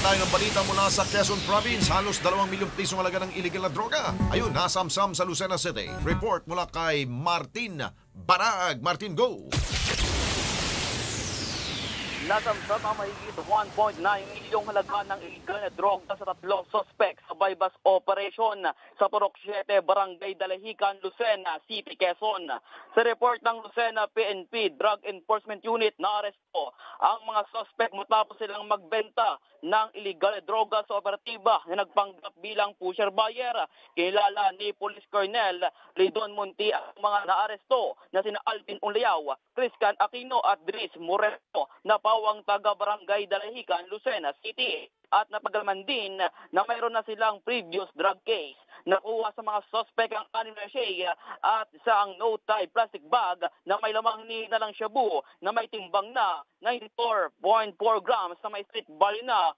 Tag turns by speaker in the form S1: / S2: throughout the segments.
S1: tayo ng balita mula sa Quezon Province. Halos 2 milyong pisong halaga ng illegal na droga. Ayun, nasamsam sa Lucena City. Report mula kay Martin Barag. Martin, go!
S2: Nasamsam ang mahigit 1.9 milyong halaga ng illegal na droga sa 3 suspect sa bypass operation sa Purok 7, Barangay Dalahican, Lucena City, Quezon. Sa report ng Lucena PNP Drug Enforcement Unit, naaresto ang mga suspect matapos silang magbenta ng illegal na droga sa operatiba na nagpanggap bilang pusher buyer. Kilala ni Police Colonel Lidon Munti ang mga naaresto na sina Alvin Unlayaw, Criscan Aquino at Dris Moreno na pawang taga-Barangay Dalahican, Lucena City. At napagalaman din na mayroon na silang previous drug case. Nakuha sa mga suspect ang 6 na shea at isang no-tie plastic bag na may lamang na lang shabu na may timbang na 94.4 grams na may street value na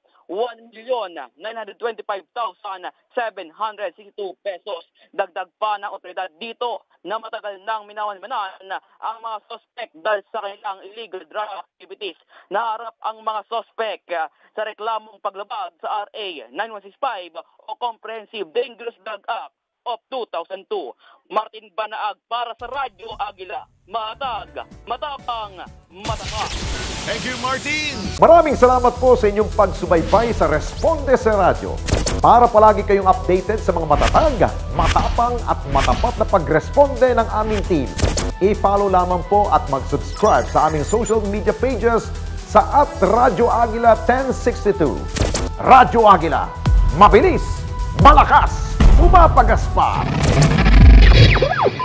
S2: 1,925,762 pesos. Dagdag pa ng otoridad dito na matagal nang minawan-manan ang mga suspect dahil sa kanilang illegal drug activities. Naharap ang mga suspect sa reklamong paglabag sa RA 9165 o Comprehensive Dangerous Drug Act of 2002. Martin Banaag para sa Radyo Agila. Matag, matapang, matakas.
S1: Thank you, Martin!
S3: Maraming salamat po sa inyong pagsubaybay sa Responde sa Radyo. Para palagi kayong updated sa mga matatag, matapang at matapat na pagresponde ng aming team, i-follow lamang po at mag-subscribe sa aming social media pages sa @Radyo Agila 1062. Radyo Agila, mabilis, malakas, umapagas pa!